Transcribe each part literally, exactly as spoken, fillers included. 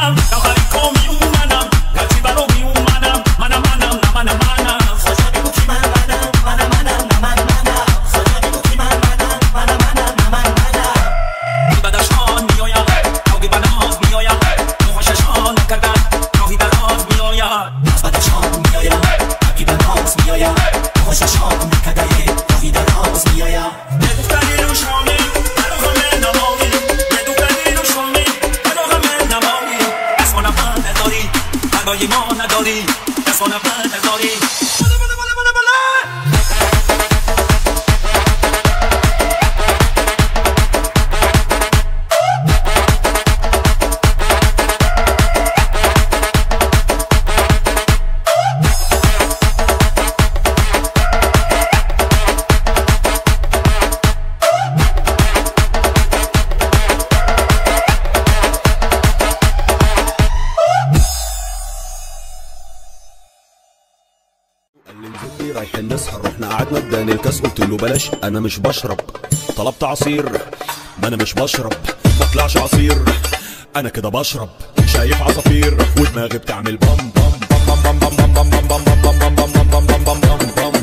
رايحين نسهر رحنا قعدنا اداني الكاس قلت له بلاش انا مش بشرب، طلبت عصير ما انا مش بشرب، ما طلعش عصير انا كده بشرب، شايف عصافير ودماغي بتعمل بام بام بام بام بام بام بام بام بام بام بام بام بام بام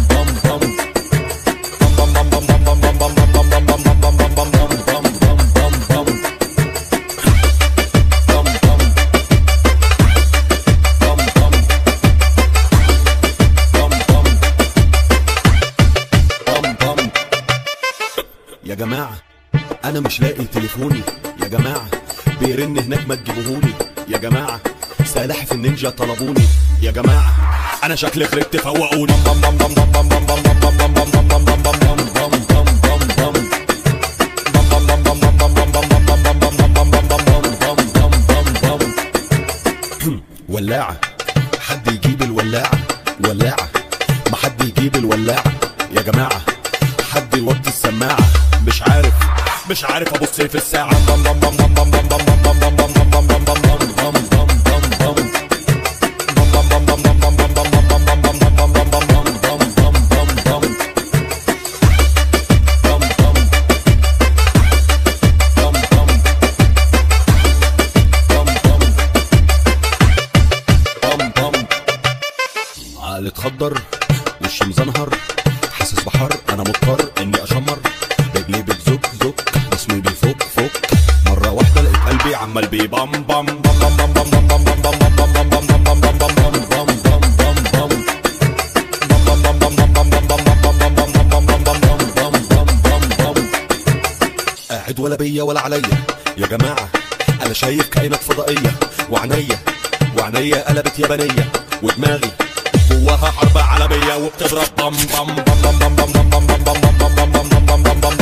يا جماعة أنا مش لاقي تليفوني، يا جماعة بيرن هناك ما تجيبوهولي، يا جماعة سلاحف النينجا طلبوني، يا جماعة أنا شكلي غرقت فوقوني. ولاعة حد يجيب الولاعة، ولاعة ما حد يجيب الولاعة، يا جماعة حد يوطي السماعة، مش عارف مش عارف ابص في الساعة. عقلي اتخدر وشي مزنهر حاسس بحر انا مضطر اني اشمر، رجلي بتزك زك جسمي بيفك فك، مرة واحدة لقيت قلبي عمال بيبام بام بام بام بام بام بام بام بام بام بام بام بام قاعد ولا بيا ولا عليا، يا جماعة انا شايف كائنات فضائية، وعنيا وعنيا قلبت يابانية، ودماغي جواها حرب عالمية وبتضرب بام بام بام بام بام بام بام بام بام بام بام بام بام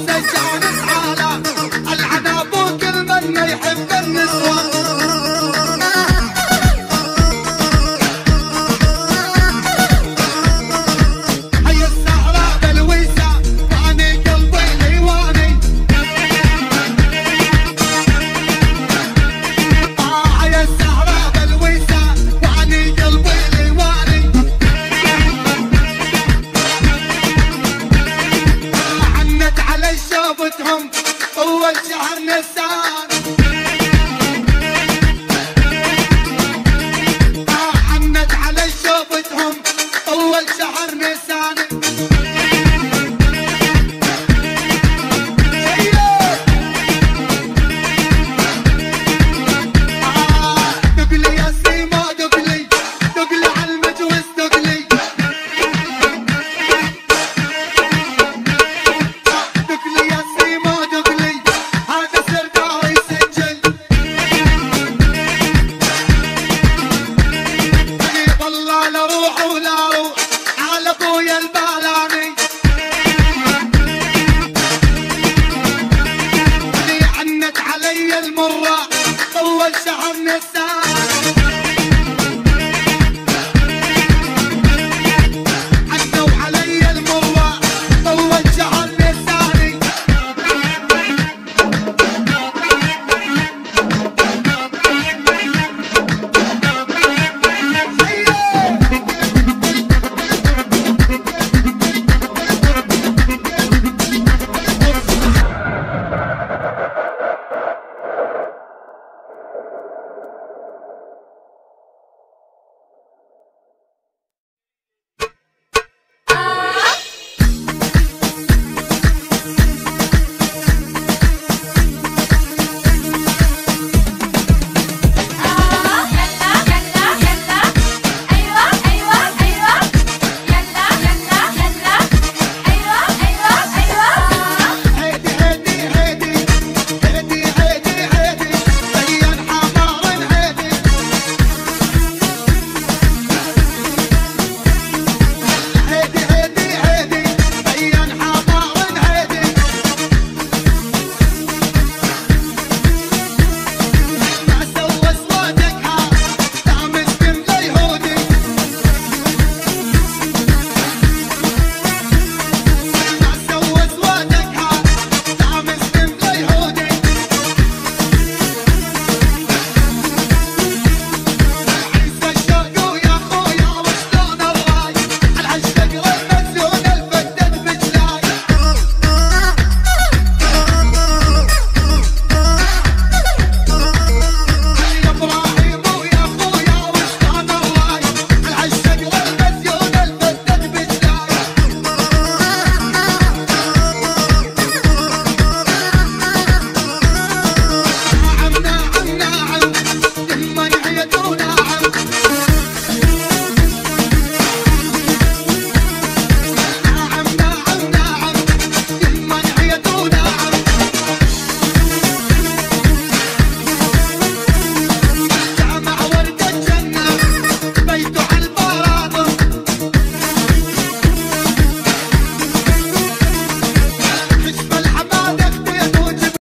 والسجان اسعاله العنابو كل من يحب النسوان. هيا السهرة بالويسة واني قلبي ليواني. آه هيا السهرة بالويسة واني قلبي ليواني. آه عنت علي شوفتهم أول شهر نيسان. آه عنت علي شوفتهم أول شهر نيسان.